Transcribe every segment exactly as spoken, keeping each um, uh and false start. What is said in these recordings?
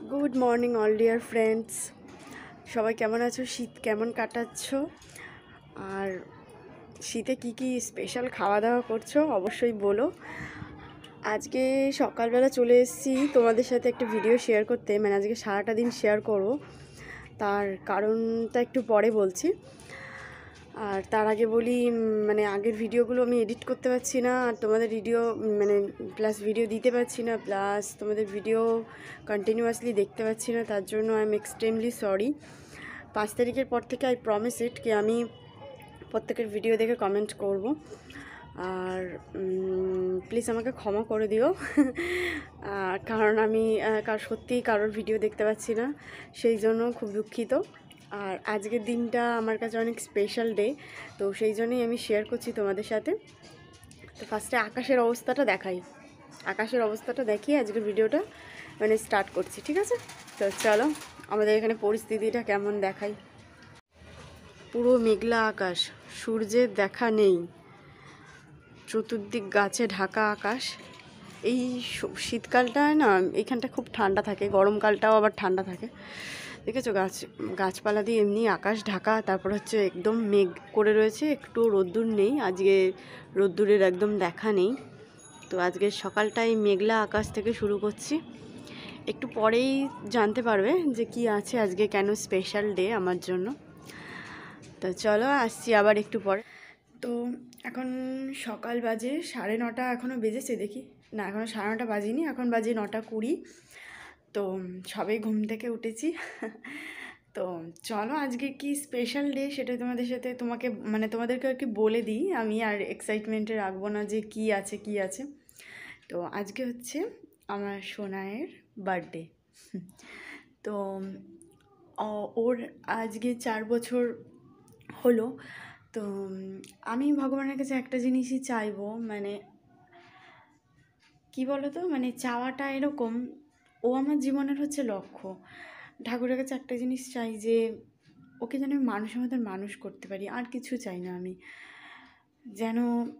Good morning all dear friends, সবাই কেমন আছো? শীত কেমন কাটাচ্ছ? আর শীতে কি কি স্পেশাল খাওয়া দাওয়া করছো অবশ্যই বলো। আজকে সকালবেলা চলে এসেছি তোমাদের সাথে একটা ভিডিও শেয়ার করতে, মানে আজকে সারাটা দিন শেয়ার করবো, তার কারণটা একটু পরে বলছি। আর তার আগে বলি, মানে আগের ভিডিওগুলো আমি এডিট করতে পারছি না, আর তোমাদের ভিডিও মানে প্লাস ভিডিও দিতে পারছি না, প্লাস তোমাদের ভিডিও কন্টিনিউয়াসলি দেখতে পাচ্ছি না, তার জন্য আই এম এক্সট্রিমলি সরি। পাঁচ তারিখের পর থেকে আই প্রমিস ইট কি আমি প্রত্যেকের ভিডিও দেখে কমেন্ট করব, আর প্লিজ আমাকে ক্ষমা করে দিও কারণ আমি কার সত্যিই কারোর ভিডিও দেখতে পাচ্ছি না, সেই জন্য খুব দুঃখিত। আর আজকের দিনটা আমার কাছে অনেক স্পেশাল ডে, তো সেই জন্যই আমি শেয়ার করছি তোমাদের সাথে। তো ফার্স্টে আকাশের অবস্থাটা দেখাই, আকাশের অবস্থাটা দেখিয়ে আজকের ভিডিওটা মানে স্টার্ট করছি, ঠিক আছে? তো চলো আমাদের এখানে পরিস্থিতিটা কেমন দেখাই। পুরো মেঘলা আকাশ, সূর্যের দেখা নেই, চতুর্দিক গাছে ঢাকা আকাশ। এই শীতকালটায় না এইখানটা খুব ঠান্ডা থাকে, গরমকালটাও আবার ঠান্ডা থাকে, দেখেছো? গাছ গাছপালা দিয়ে এমনি আকাশ ঢাকা, তারপর হচ্ছে একদম মেঘ করে রয়েছে, একটু রোদ্দুর নেই আজকে, রোদ্দুরের একদম দেখা নেই। তো আজকের সকালটাই মেঘলা আকাশ থেকে শুরু করছি, একটু পরেই জানতে পারবে যে কি আছে আজকে, কেন স্পেশাল ডে আমার জন্য। তো চলো আসছি আবার একটু পরে। তো এখন সকাল বাজে সাড়ে নটা, এখনও বেজেছে দেখি, না এখনও সাড়ে নটা বাজিনি, এখন বাজে নটা কুড়ি। তো সবাই ঘুম থেকে উঠেছি তো চলো আজকে কি স্পেশাল ডে সেটা তোমাদের সাথে তোমাকে মানে তোমাদেরকে আর কি বলে দিই, আমি আর এক্সাইটমেন্টে রাখবো না যে কি আছে কি আছে। তো আজকে হচ্ছে আমার সোনায়ের বার্থডে। তো ওর আজকে চার বছর হলো। তো আমি ভগবানের কাছে একটা জিনিসই চাইবো, মানে কি বলো তো, মানে চাওয়াটা এরকম, ও আমার জীবনের হচ্ছে লক্ষ্য। ঠাকুরের কাছে একটা জিনিস চাই যে ওকে যেন আমি মানুষের মতন মানুষ করতে পারি, আর কিছু চাই না আমি, যেন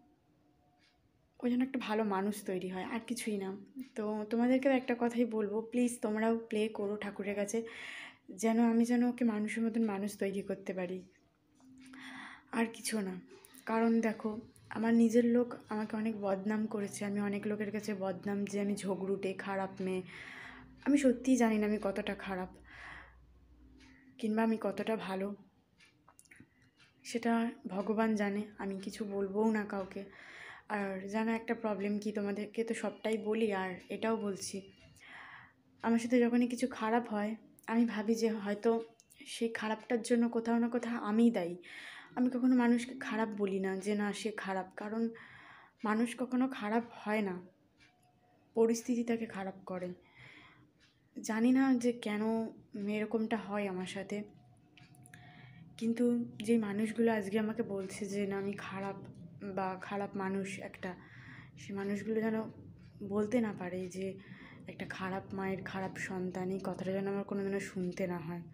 ও যেন একটা ভালো মানুষ তৈরি হয়, আর কিছুই না। তো তোমাদেরকেও একটা কথাই বলবো, প্লিজ তোমরাও প্লে করো ঠাকুরের কাছে, যেন আমি যেন ওকে মানুষের মতন মানুষ তৈরি করতে পারি, আর কিছু না। কারণ দেখো, আমার নিজের লোক আমাকে অনেক বদনাম করেছে, আমি অনেক লোকের কাছে বদনাম যে আমি ঝগড়ুটে, খারাপ মেয়ে। আমি সত্যিই জানি না আমি কতটা খারাপ কিংবা আমি কতটা ভালো, সেটা ভগবান জানে, আমি কিছু বলবোও না কাউকে। আর জানো একটা প্রবলেম কি, তোমাদেরকে তো সবটাই বলি আর এটাও বলছি, আমার সাথে যখনই কিছু খারাপ হয় আমি ভাবি যে হয়তো সেই খারাপটার জন্য কোথাও না কোথাও আমিই দায়ী। আমি কখনো মানুষকে খারাপ বলি না যে না সে খারাপ, কারণ মানুষ কখনো খারাপ হয় না, পরিস্থিতি তাকে খারাপ করে। জানি না যে কেন এরকমটা হয় আমার সাথে, কিন্তু যে মানুষগুলো আজকে আমাকে বলছে যে না আমি খারাপ বা খারাপ মানুষ একটা, সে মানুষগুলো যেন বলতে না পারে যে একটা খারাপ মায়ের খারাপ সন্তান, এই কথাটা যেন আমার কোনো দিনও শুনতে না হয়,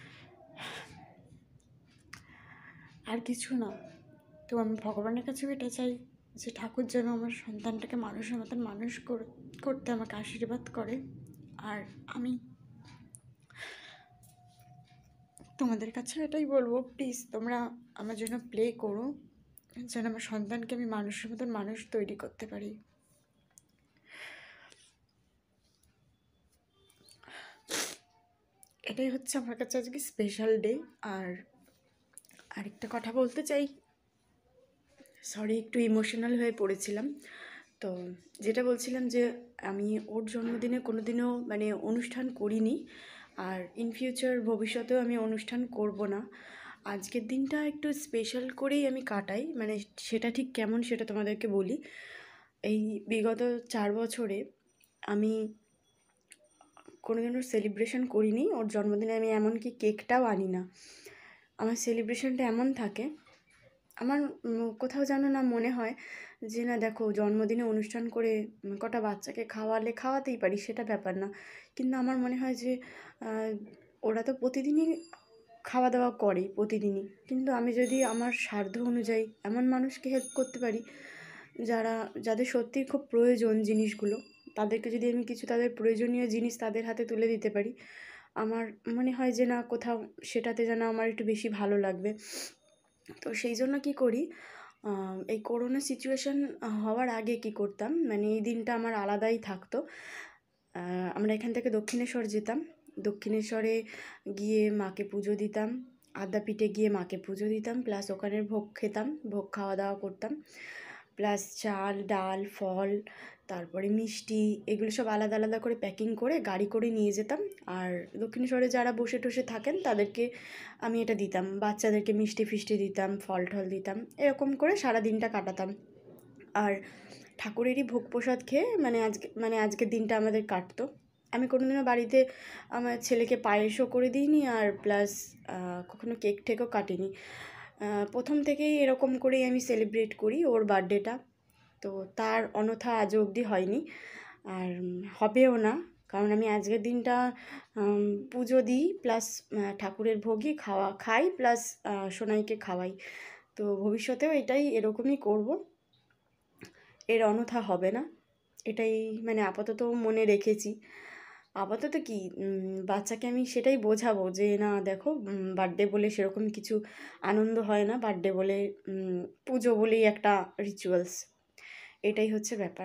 আর কিছু না। তো আমি ভগবানের কাছেও এটা চাই যে ঠাকুর যেন আমার সন্তানটাকে মানুষের মতন মানুষ করতে আমাকে আশীর্বাদ করে। আর আমি তোমাদের কাছে এটাই বলবো, প্লিজ তোমরা আমার জন্য প্লে করো, যেন আমার সন্তানকে আমি মানুষের মতন মানুষ তৈরি করতে পারি। এটাই হচ্ছে আমার কাছে আজকে স্পেশাল ডে। আর আরেকটা কথা বলতে চাই, সরি একটু ইমোশনাল হয়ে পড়েছিলাম। তো যেটা বলছিলাম যে আমি ওর জন্মদিনে কোনো দিনও মানে অনুষ্ঠান করিনি, আর ইন ফিউচার ভবিষ্যতেও আমি অনুষ্ঠান করব না। আজকের দিনটা একটু স্পেশাল করেই আমি কাটাই, মানে সেটা ঠিক কেমন সেটা তোমাদেরকে বলি। এই বিগত চার বছরে আমি কোনোদিনও সেলিব্রেশন করিনি ওর জন্মদিনে, আমি এমনকি কেকটাও আনি না। আমার সেলিব্রেশনটা এমন থাকে, আমার কোথাও যেন না মনে হয় যে না দেখো জন্মদিনে অনুষ্ঠান করে কটা বাচ্চাকে খাওয়ালে খাওয়াতেই পারি, সেটা ব্যাপার না, কিন্তু আমার মনে হয় যে ওরা তো প্রতিদিনই খাওয়া দাওয়া করে প্রতিদিনই, কিন্তু আমি যদি আমার সাধ্য অনুযায়ী এমন মানুষকে হেল্প করতে পারি যারা যাদের সত্যিই খুব প্রয়োজন জিনিসগুলো, তাদেরকে যদি আমি কিছু তাদের প্রয়োজনীয় জিনিস তাদের হাতে তুলে দিতে পারি, আমার মনে হয় যে না কোথাও সেটাতে যেন আমার একটু বেশি ভালো লাগবে। তো সেই জন্য কী করি, এই করোনা সিচুয়েশান হওয়ার আগে কি করতাম, মানে এই দিনটা আমার আলাদাই থাকতো। আমরা এখান থেকে দক্ষিণেশ্বর যেতাম, দক্ষিণেশ্বরে গিয়ে মাকে পুজো দিতাম, আদ্যাপীঠে গিয়ে মাকে পুজো দিতাম, প্লাস ওখানের ভোগ খেতাম, ভোগ খাওয়া দাওয়া করতাম, প্লাস চাল ডাল ফল তারপরে মিষ্টি এগুলো সব আলাদা আলাদা করে প্যাকিং করে গাড়ি করে নিয়ে যেতাম। আর দক্ষিণেশ্বরে যারা বসে টসে থাকেন তাদেরকে আমি এটা দিতাম, বাচ্চাদেরকে মিষ্টি ফিষ্টি দিতাম, ফল টল দিতাম, এরকম করে সারা দিনটা কাটাতাম। আর ঠাকুরেরই ভোগ প্রসাদ খেয়ে মানে আজকে মানে আজকের দিনটা আমাদের কাটতো। আমি কোনোদিনও বাড়িতে আমার ছেলেকে পায়েসও করে দিইনি, আর প্লাস কখনো কেক টেকও কাটিনি। প্রথম থেকেই এরকম করেই আমি সেলিব্রেট করি ওর বার্থডেটা। তো তার অনথা আজও অবধি হয়নি, আর হবেও না, কারণ আমি আজকের দিনটা পুজো দিই, প্লাস ঠাকুরের ভোগই খাওয়া খাই, প্লাস সোনাইকে খাওয়াই। তো ভবিষ্যতেও এটাই এরকমই করব, এর অনথা হবে না, এটাই মানে আপাতত মনে রেখেছি। আপাতত কি বাচ্চাকে আমি সেটাই বোঝাবো যে না দেখো, বার্থডে বলে সেরকম কিছু আনন্দ হয় না, বার্থডে বলে পুজো বলেই একটা রিচুয়ালস, এটাই হচ্ছে ব্যাপার।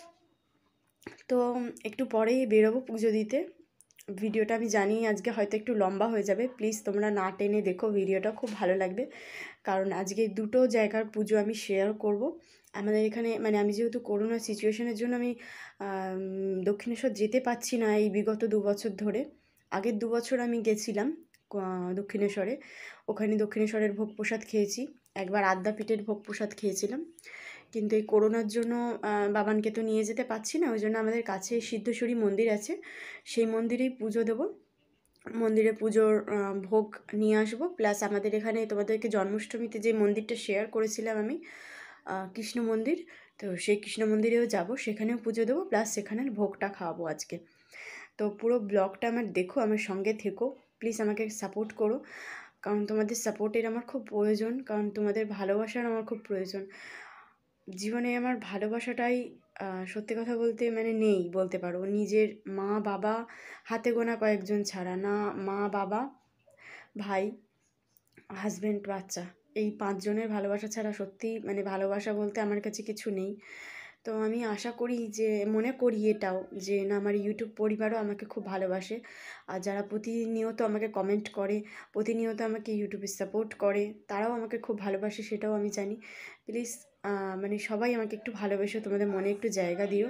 তো একটু পরেই বেরোবো পুজো দিতে। ভিডিওটা আমি জানি আজকে হয়তো একটু লম্বা হয়ে যাবে, প্লিজ তোমরা না টেনে দেখো, ভিডিওটা খুব ভালো লাগবে, কারণ আজকে দুটো জায়গার পুজো আমি শেয়ার করব। আমাদের এখানে মানে আমি যেহেতু করোনা সিচুয়েশনের জন্য আমি দক্ষিণেশ্বর যেতে পারছি না এই বিগত দু বছর ধরে। আগের দু বছর আমি গেছিলাম দক্ষিণেশ্বরে, ওখানে দক্ষিণেশ্বরের ভোগ প্রসাদ খেয়েছি, একবার আদ্যাপীঠের ভোগ প্রসাদ খেয়েছিলাম। কিন্তু এই করোনার জন্য বাবানকে তো নিয়ে যেতে পারছি না, ওই জন্য আমাদের কাছে সিদ্ধেশ্বরী মন্দির আছে, সেই মন্দিরেই পুজো দেবো, মন্দিরে পুজোর ভোগ নিয়ে আসবো। প্লাস আমাদের এখানে তোমাদেরকে জন্মাষ্টমীতে যে মন্দিরটা শেয়ার করেছিলাম আমি, কৃষ্ণ মন্দির, তো সেই কৃষ্ণ মন্দিরেও যাব, সেখানেও পুজো দেবো, প্লাস সেখানের ভোগটা খাওয়াবো আজকে। তো পুরো ব্লগটা আমার দেখো, আমার সঙ্গে থেকো, প্লিজ আমাকে সাপোর্ট করো, কারণ তোমাদের সাপোর্টের আমার খুব প্রয়োজন, কারণ তোমাদের ভালোবাসার আমার খুব প্রয়োজন। জীবনে আমার ভালোবাসাটাই সত্যি কথা বলতে মানে নেই বলতে পারো, নিজের মা বাবা হাতে গোনা কয়েকজন ছাড়া, না মা বাবা ভাই হাজব্যান্ড বাচ্চা, এই পাঁচজনের ভালোবাসা ছাড়া সত্যি মানে ভালোবাসা বলতে আমার কাছে কিছু নেই। তো আমি আশা করি যে মনে করি এটাও যে না আমার ইউটিউব পরিবারও আমাকে খুব ভালোবাসে, আর যারা প্রতিনিয়ত আমাকে কমেন্ট করে, প্রতিনিয়ত আমাকে ইউটিউবে সাপোর্ট করে, তারাও আমাকে খুব ভালোবাসে, সেটাও আমি জানি। প্লিজ মানে সবাই আমাকে একটু ভালোবেসে তোমাদের মনে একটু জায়গা দিও,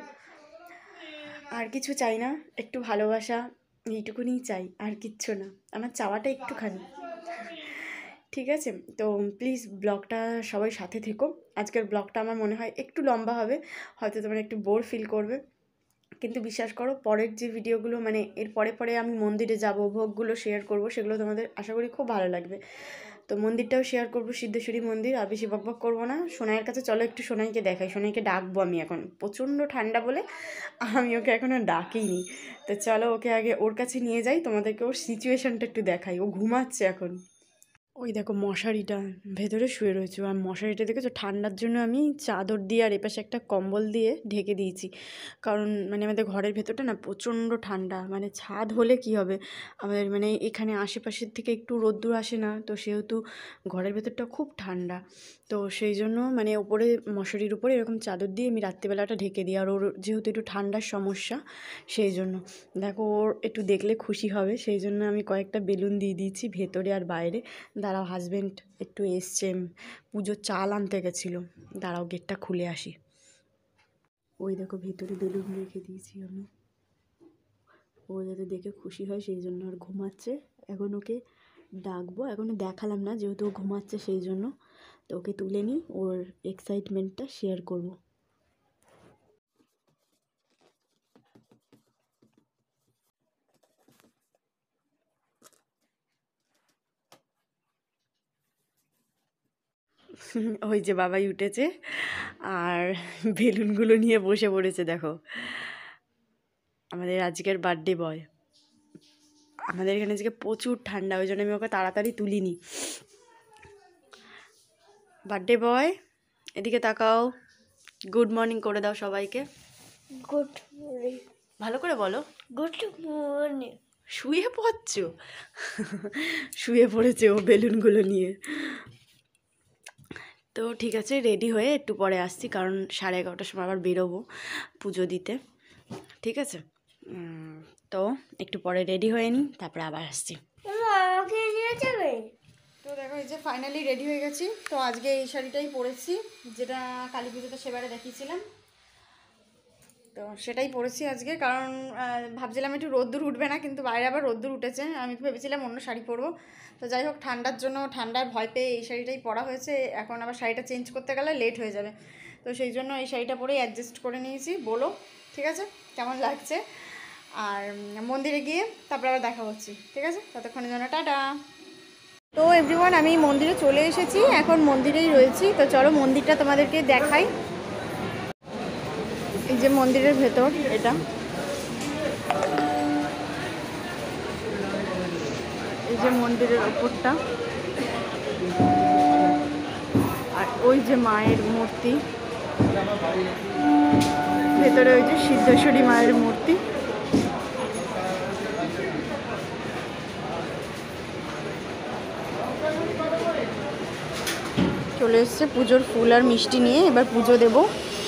আর কিছু চাই না, একটু ভালোবাসা এইটুকুনিই চাই, আর কিচ্ছু না, আমার চাওয়াটা একটুখানি, ঠিক আছে? তো প্লিজ ব্লগটা সবাই সাথে থেকো। আজকের ব্লগটা আমার মনে হয় একটু লম্বা হবে, হয়তো তোমরা একটু বোর ফিল করবে, কিন্তু বিশ্বাস করো পরের যে ভিডিওগুলো মানে এর পরে পরে আমি মন্দিরে যাব, ভোগগুলো শেয়ার করব, সেগুলো তোমাদের আশা করি খুব ভালো লাগবে। তো মন্দিরটাও শেয়ার করব, সিদ্ধেশ্বরী মন্দির, আর বেশি বকবক করবো না। সোনাইয়ের কাছে চলো একটু সোনাইকে দেখাই, সোনাইকে ডাকবো আমি, এখন প্রচণ্ড ঠান্ডা বলে আমি ওকে এখনও ডাকিনি। তো চলো ওকে আগে ওর কাছে নিয়ে যাই, তোমাদেরকে ওর সিচুয়েশানটা একটু দেখাই, ও ঘুমাচ্ছে এখন। ওই দেখো মশারিটা ভেতরে শুয়ে রয়েছে, আর মশারিটা দেখেছো ঠান্ডার জন্য আমি চাদর দিয়ে আর এপাশে একটা কম্বল দিয়ে ঢেকে দিয়েছি, কারণ মানে আমাদের ঘরের ভেতরটা না প্রচণ্ড ঠান্ডা, মানে ছাদ হলে কি হবে, আমাদের মানে এখানে আশেপাশের থেকে একটু রোদ্দুর আসে না, তো সেহেতু ঘরের ভেতরটা খুব ঠান্ডা। তো সেই জন্য মানে ওপরে মশারির উপরে এরকম চাদর দিয়ে আমি রাত্রিবেলাটা ঢেকে দিই, আর ওর যেহেতু একটু ঠান্ডার সমস্যা সেই জন্য দেখো ওর একটু দেখলে খুশি হবে, সেই জন্য আমি কয়েকটা বেলুন দিয়ে দিয়েছি ভেতরে আর বাইরে। দাঁড়াও হাজব্যান্ড একটু এসছে, পুজোর চাল আনতে গেছিলো, দাঁড়াও গেটটা খুলে আসি। ওই দেখো ভেতরে বেলুন রেখে দিয়েছি আমি, ও যাতে দেখে খুশি হয় সেই জন্য, আর ঘুমাচ্ছে এখন, ওকে ডাকবো, এখনও দেখালাম না যেহেতু ও ঘুমাচ্ছে সেই জন্য, তো ওকে তুলে নিই, ওর এক্সাইটমেন্টটা শেয়ার করবো। ওই যে বাবাই উঠেছে আর বেলুনগুলো নিয়ে বসে পড়েছে, দেখো আমাদের আজকের বার্থডে বয়। আমাদের এখানে আজকে প্রচুর ঠান্ডা, ওই জন্য আমি ওকে তাড়াতাড়ি তুলিনি। বার্থডে বয় এদিকে তাকাও, গুড মর্নিং করে দাও সবাইকে। Good morning. ভালো করে বলো। Good morning. শুয়ে পড়ছো? শুয়ে পড়েছে ও বেলুনগুলো নিয়ে। তো ঠিক আছে, রেডি হয়ে একটু পরে আসছি, কারণ সাড়ে এগারোটার সময় আবার বেরোবো পুজো দিতে। ঠিক আছে, তো একটু পরে রেডি হয়ে নিই, তারপরে আবার আসছি। আমাকে নিয়ে যাবে? তো দেখো, এই যে ফাইনালি রেডি হয়ে গেছি। তো আজকে এই শাড়িটাই পরেছি, যেটা কালী পুজোতে সেবারে দেখিয়েছিলাম। তো সেটাই পরেছি আজকে, কারণ ভাবছিলাম একটু রোদ্দুর উঠবে না, কিন্তু বাইরে আবার রোদ্দুর উঠেছে। আমি তো ভেবেছিলাম অন্য শাড়ি পরবো। তো যাই হোক, ঠান্ডার জন্য, ঠান্ডার ভয় পেয়ে এই শাড়িটাই পরা হয়েছে। এখন আবার শাড়িটা চেঞ্জ করতে গেলে লেট হয়ে যাবে, তো সেই জন্য এই শাড়িটা পরেই অ্যাডজাস্ট করে নিয়েছি। বলো ঠিক আছে, কেমন লাগছে? আর মন্দিরে গিয়ে তারপরে আবার দেখা হচ্ছি, ঠিক আছে? ততক্ষণের জন্য টাটা। তো এভরিওয়ান, আমি মন্দিরে চলে এসেছি, এখন মন্দিরেই রয়েছি। তো চলো মন্দিরটা তোমাদেরকে দেখাই। এই যে মন্দিরের ভেতর, এটা এই যে মন্দিরের ওপরটা, আর ওই যে মায়ের মূর্তি, ভেতরে ওই যে সিদ্ধেশ্বরী মায়ের মূর্তি। চলে এসছে পুজোর ফুল আর মিষ্টি নিয়ে, এবার পুজো দেবো।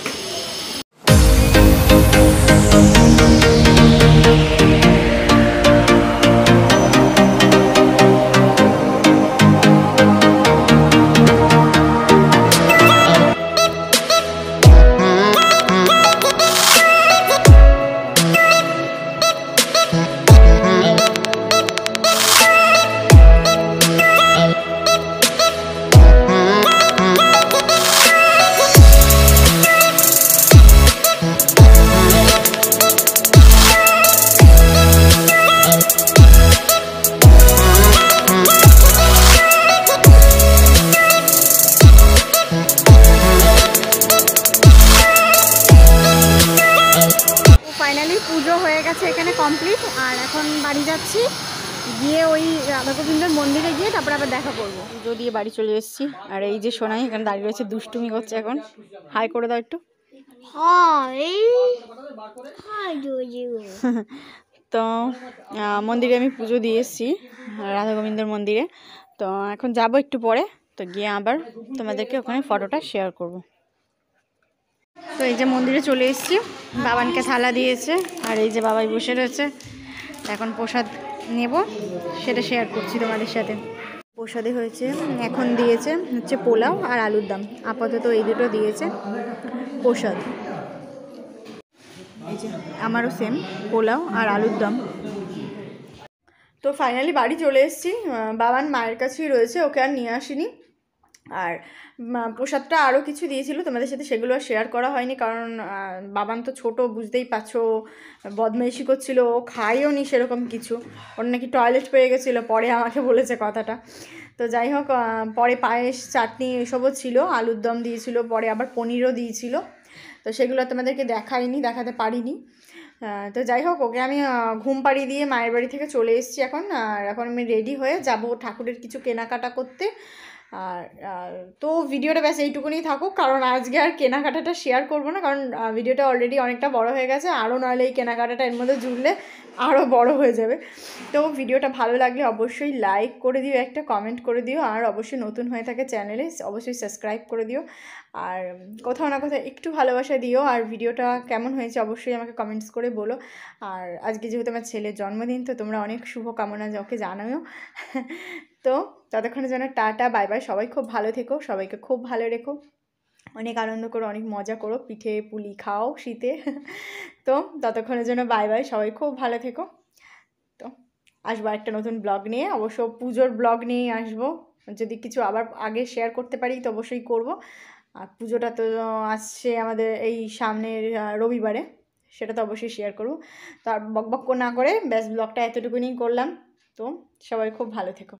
ফাইনালি পুজো হয়ে গেছে এখানে কমপ্লিট, আর এখন বাড়ি যাচ্ছি। গিয়ে ওই রাধা গোবিন্দের মন্দিরে গিয়ে তারপরে আবার দেখা করবো। পুজো দিয়ে বাড়ি চলে এসেছি, আর এই যে সোনাই এখানে দাঁড়িয়ে রয়েছে, দুষ্টুমি করছে। এখন হাই করে দাও একটু। তো মন্দিরে আমি পুজো দিয়ে এসেছি, রাধা গোবিন্দের মন্দিরে। তো এখন যাব একটু পরে, তো গিয়ে আবার তোমাদেরকে ওখানে ফটোটা শেয়ার করব। তো এই যে মন্দিরে চলে এসেছি, বাবানকে থালা দিয়েছে, আর এই যে বাবাই বসে রয়েছে। এখন প্রসাদ নেব, সেটা শেয়ার করছি তোমাদের সাথে। প্রসাদে হয়েছে, এখন দিয়েছে হচ্ছে পোলাও আর আলুর দম, আপাতত এই দুটো দিয়েছে প্রসাদ। এই যে আমারও সেম, পোলাও আর আলুর দম। তো ফাইনালি বাড়ি চলে এসেছি, বাবান মায়ের কাছেই রয়েছে, ওকে আর নিয়ে আসিনি। আর প্রসাদটা আরও কিছু দিয়েছিল তোমাদের সাথে, সেগুলো আর শেয়ার করা হয়নি, কারণ বাবান তো ছোট, বুঝতেই পারছো, বদমাইশি করছিল, ও খাইও নি সেরকম কিছু। ওর নাকি টয়লেট পেয়ে গেছিলো, পরে আমাকে বলেছে কথাটা। তো যাই হোক, পরে পায়েস, চাটনি এসবও ছিল, আলুর দম দিয়েছিল, পরে আবার পনিরও দিয়েছিল। তো সেগুলো তোমাদেরকে দেখাইনি, দেখাতে পারিনি। তো যাই হোক, ওকে আমি ঘুম পাড়িয়ে দিয়ে মায়ের বাড়ি থেকে চলে এসেছি এখন। আর এখন আমি রেডি হয়ে যাব ঠাকুরের কিছু কেনাকাটা করতে। আর তো ভিডিওটা ব্যাস এইটুকুনি থাকুক, কারণ আজকে আর কেনাকাটাটা শেয়ার করবো না, কারণ ভিডিওটা অলরেডি অনেকটা বড় হয়ে গেছে। আরও নাহলে এই কেনাকাটাটা এর মধ্যে জুড়লে আরও বড় হয়ে যাবে। তো ভিডিওটা ভালো লাগলে অবশ্যই লাইক করে দিও, একটা কমেন্ট করে দিও, আর অবশ্যই নতুন হয়ে থাকে চ্যানেলে অবশ্যই সাবস্ক্রাইব করে দিও। আর কোথাও না কোথাও একটু ভালোবাসা দিও। আর ভিডিওটা কেমন হয়েছে অবশ্যই আমাকে কমেন্টস করে বলো। আর আজকে যেহেতু আমার ছেলের জন্মদিন, তো তোমরা অনেক শুভকামনা ওকে জানাও। তো ততক্ষণের জন্য টাটা, বাই বাই। সবাই খুব ভালো থেকো, সবাইকে খুব ভালো রেখো, অনেক আনন্দ করো, অনেক মজা করো, পিঠে পুলি খাও শীতে। তো ততক্ষণের জন্য বাই বাই, সবাই খুব ভালো থেকো। তো আসবো একটা নতুন ব্লগ নিয়ে, অবশ্য পুজোর ব্লগ নিয়েই আসবো। যদি কিছু আবার আগে শেয়ার করতে পারি তো অবশ্যই করবো। আর পুজোটা তো আসছে আমাদের এই সামনের রবিবারে, সেটা তো অবশ্যই শেয়ার করবো। তো আর বক বক না করে ব্যাস ব্লগটা এতটুকুনি করলাম। তো সবাই খুব ভালো থেকো।